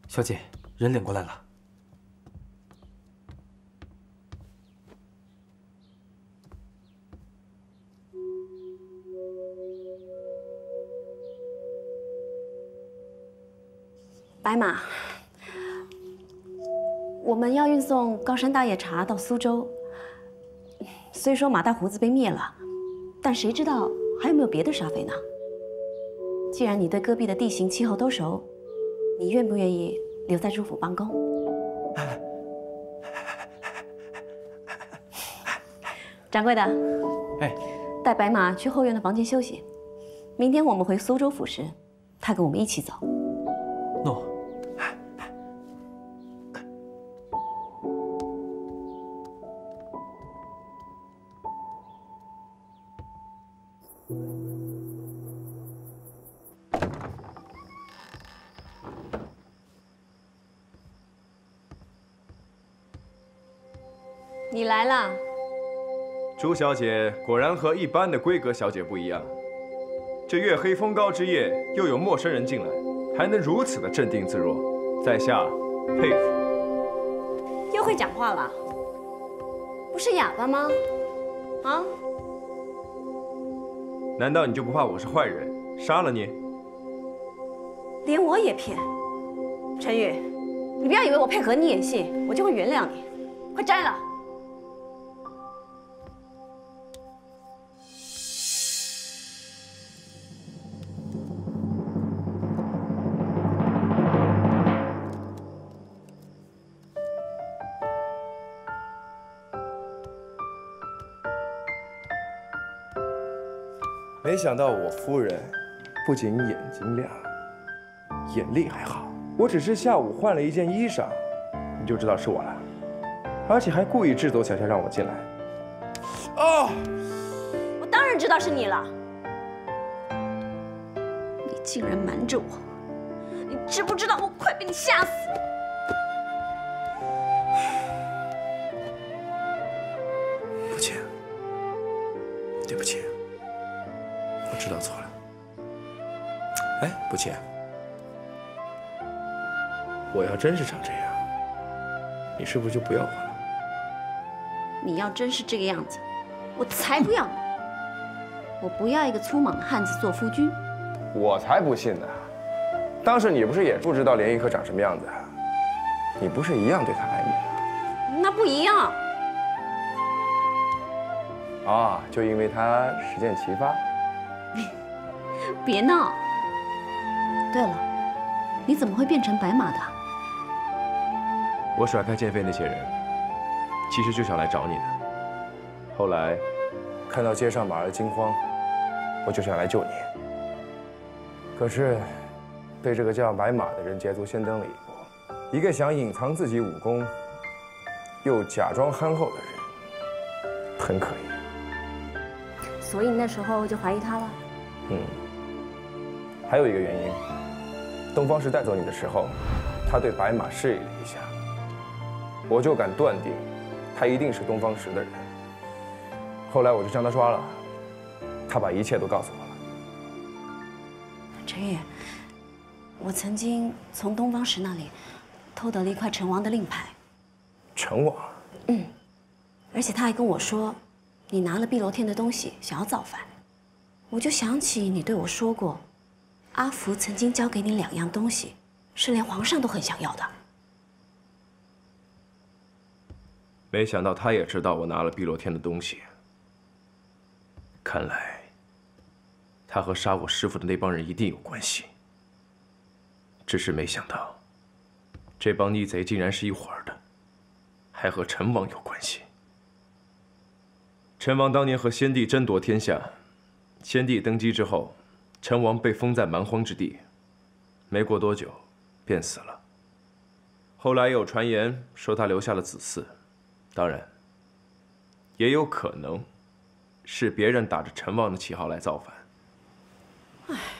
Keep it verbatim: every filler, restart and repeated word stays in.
小姐，人领过来了。 白马，我们要运送高山大叶茶到苏州。虽说马大胡子被灭了，但谁知道还有没有别的沙匪呢？既然你对戈壁的地形气候都熟，你愿不愿意留在朱府帮工？掌柜的， 哎， 带白马去后院的房间休息。明天我们回苏州府时，他跟我们一起走。 诺。 你来啦， 朱小姐果然和一般的闺阁小姐不一样。这月黑风高之夜，又有陌生人进来，还能如此的镇定自若，在下佩服。 又会讲话了，不是哑巴吗？啊？ 难道你就不怕我是坏人，杀了你？ 连我也骗？陈宇，你不要以为我配合你演戏，我就会原谅你。快摘了！ 没想到我夫人不仅眼睛亮，眼力还好。我只是下午换了一件衣裳，你就知道是我了，而且还故意制作小夏让我进来。啊！ 我当然知道是你了，你竟然瞒着我，你知不知道我快被你吓死了？ 不起，对不起。我知道错了。哎，不切，我要真是长这样，你是不是就不要我了？ 你要真是这个样子，我才不要你！我不要一个粗莽的汉子做夫君。 我才不信呢！当时你不是也不知道连衣客长什么样子？你不是一样对他爱你吗？ 那不一样。 啊，就因为他实践奇发。 别闹！对了，你怎么会变成白马的？ 我甩开剑飞那些人，其实就想来找你的。后来看到街上马儿惊慌，我就想来救你。可是被这个叫白马的人捷足先登了一步，一个想隐藏自己武功又假装憨厚的人，很可疑。 所以那时候就怀疑他了。 嗯。还有一个原因，东方石带走你的时候，他对白马示意了一下，我就敢断定，他一定是东方石的人。后来我就将他抓了，他把一切都告诉我了。 陈宇，我曾经从东方石那里偷得了一块陈王的令牌。 陈王？ 嗯，而且他还跟我说，你拿了碧螺天的东西想要造反，我就想起你对我说过。阿福曾经交给你两样东西，是连皇上都很想要的。 没想到他也知道我拿了碧螺天的东西。看来，他和杀我师父的那帮人一定有关系。只是没想到，这帮逆贼竟然是一伙儿的，还和陈王有关系。陈王当年和先帝争夺天下，先帝登基之后。陈王被封在蛮荒之地，没过多久，便死了。后来有传言说他留下了子嗣，当然，也有可能是别人打着陈王的旗号来造反。 唉。